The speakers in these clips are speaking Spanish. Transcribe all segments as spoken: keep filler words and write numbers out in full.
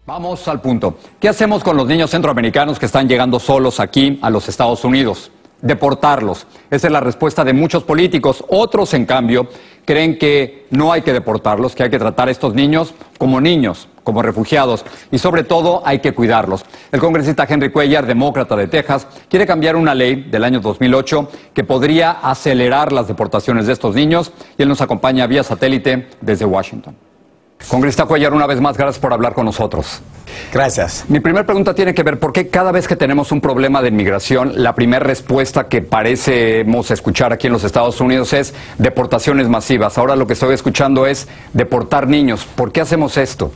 Vamos al punto. ¿Qué hacemos con los niños centroamericanos que están llegando solos aquí a los Estados Unidos? Deportarlos. Esa es la respuesta de muchos políticos. Otros, en cambio, creen que no hay que deportarlos, que hay que tratar a estos niños como niños, como refugiados, y sobre todo hay que cuidarlos. El congresista Henry Cuellar, demócrata de Texas, quiere cambiar una ley del año dos mil ocho que podría acelerar las deportaciones de estos niños, y él nos acompaña vía satélite desde Washington. Congresista Cuellar, una vez más, gracias por hablar con nosotros. Gracias. Mi primera pregunta tiene que ver por qué cada vez que tenemos un problema de inmigración, la primera respuesta que parecemos escuchar aquí en los Estados Unidos es deportaciones masivas. Ahora lo que estoy escuchando es deportar niños. ¿Por qué hacemos esto?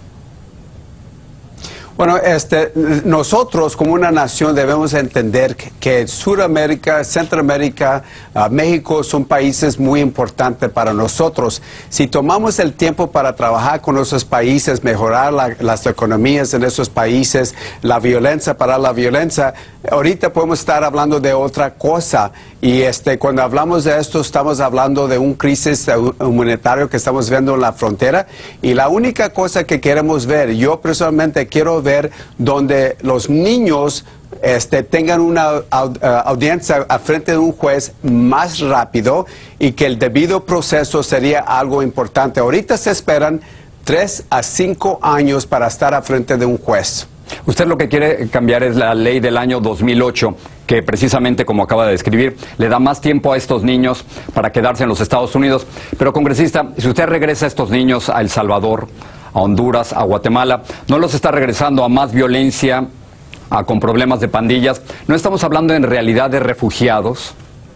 Bueno, este, nosotros como una nación debemos entender que, que Sudamérica, Centroamérica, uh, México son países muy importantes para nosotros. Si tomamos el tiempo para trabajar con esos países, mejorar la, las economías en esos países, la violencia, para la violencia, ahorita podemos estar hablando de otra cosa. Y este, cuando hablamos de esto, estamos hablando de un crisis humanitario que estamos viendo en la frontera. Y la única cosa que queremos ver, yo personalmente quiero ver donde los niños este, tengan una aud audiencia a frente de un juez más rápido y que el debido proceso sería algo importante. Ahorita se esperan tres a cinco años para estar a frente de un juez. Usted lo que quiere cambiar es la ley del año dos mil ocho, que precisamente, como acaba de describir, le da más tiempo a estos niños para quedarse en los Estados Unidos. Pero, congresista, si usted regresa a estos niños a El Salvador, a Honduras, a Guatemala, no los está regresando a más violencia, a, con problemas de pandillas. ¿No estamos hablando en realidad de refugiados?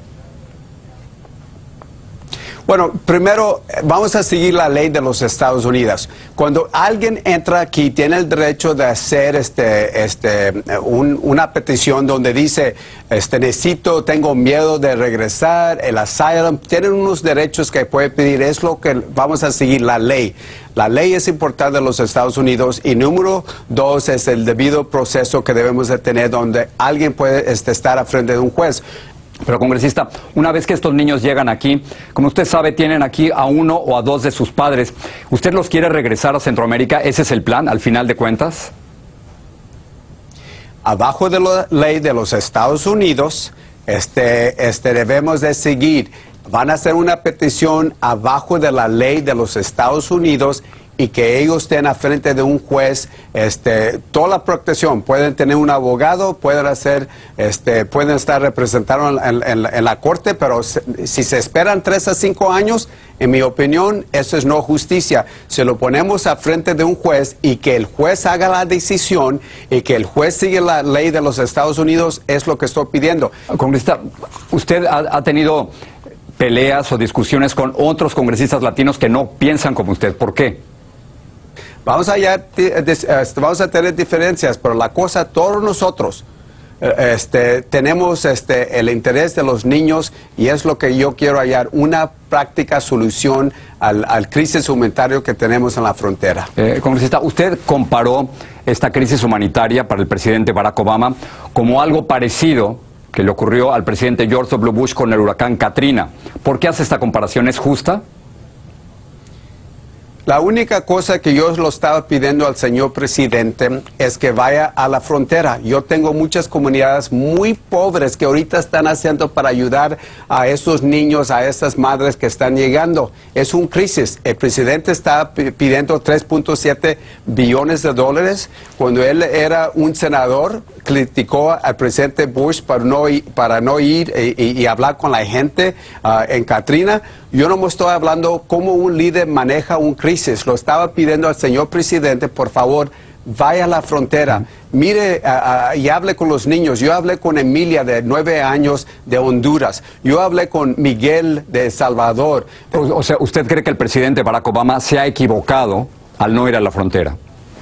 Bueno, primero vamos a seguir la ley de los Estados Unidos. Cuando alguien entra aquí, tiene el derecho de hacer este, este, un, una petición donde dice, este, necesito, tengo miedo de regresar, el asylum, tienen unos derechos que puede pedir, es lo que vamos a seguir la ley. La ley es importante en los Estados Unidos y número dos es el debido proceso que debemos de tener donde alguien puede este, estar a frente de un juez. Pero, congresista, una vez que estos niños llegan aquí, como usted sabe, tienen aquí a uno o a dos de sus padres. ¿Usted los quiere regresar a Centroamérica? ¿Ese es el plan, al final de cuentas? Abajo de la ley de los Estados Unidos, este, este, debemos de seguir. Van a hacer una petición abajo de la ley de los Estados Unidos y que ellos estén a frente de un juez, este, toda la protección, pueden tener un abogado, pueden hacer, este, pueden estar representados en, en, en la corte, pero si se esperan tres a cinco años, en mi opinión, eso es no justicia. Si lo ponemos a frente de un juez y que el juez haga la decisión y que el juez siga la ley de los Estados Unidos, es lo que estoy pidiendo. Congresista, usted ha, ha tenido peleas o discusiones con otros congresistas latinos que no piensan como usted. ¿Por qué? Vamos a, ya, vamos a tener diferencias, pero la cosa, todos nosotros este, tenemos este, el interés de los niños y es lo que yo quiero hallar, una práctica solución al, al crisis humanitario que tenemos en la frontera. Eh, congresista, usted comparó esta crisis humanitaria para el presidente Barack Obama como algo parecido que le ocurrió al presidente George W. Bush con el huracán Katrina. ¿Por qué hace esta comparación? ¿Es justa? La única cosa que yo lo estaba pidiendo al señor presidente es que vaya a la frontera. Yo tengo muchas comunidades muy pobres que ahorita están haciendo para ayudar a esos niños, a esas madres que están llegando. Es un crisis. El presidente está pidiendo tres punto siete billones de dólares. Cuando él era un senador, criticó al presidente Bush para no ir, para no ir y, y, y hablar con la gente uh, en Katrina. Yo no me estoy hablando cómo un líder maneja un crisis. Lo estaba pidiendo al señor presidente, por favor, vaya a la frontera, mire uh, uh, y hable con los niños. Yo hablé con Emilia, de nueve años, de Honduras. Yo hablé con Miguel, de El Salvador. O, o sea, ¿usted cree que el presidente Barack Obama se ha equivocado al no ir a la frontera?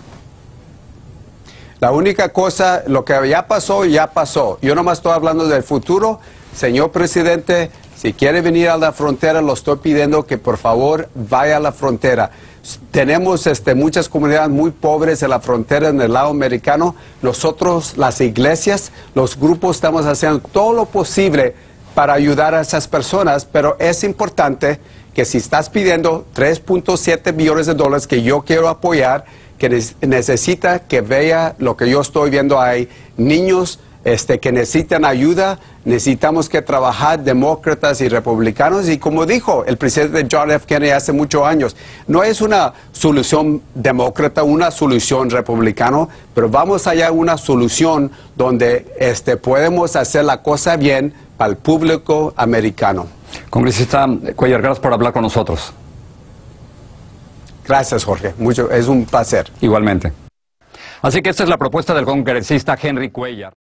La única cosa, lo que ya pasó, ya pasó. Yo nomás estoy hablando del futuro. Señor presidente, si quiere venir a la frontera, lo estoy pidiendo que por favor vaya a la frontera. Tenemos este, muchas comunidades muy pobres en la frontera, en el lado americano. Nosotros, las iglesias, los grupos, estamos haciendo todo lo posible para ayudar a esas personas, pero es importante que si estás pidiendo tres punto siete billones de dólares que yo quiero apoyar, que necesita que vea lo que yo estoy viendo ahí, niños este, que necesitan ayuda. Necesitamos que trabajar demócratas y republicanos, y como dijo el presidente John F. Kennedy hace muchos años, no es una solución demócrata, una solución republicana, pero vamos allá a una solución donde este, podemos hacer la cosa bien para el público americano. Congresista Cuellar, gracias por hablar con nosotros. Gracias, Jorge. Mucho, es un placer. Igualmente. Así que esta es la propuesta del congresista Henry Cuellar.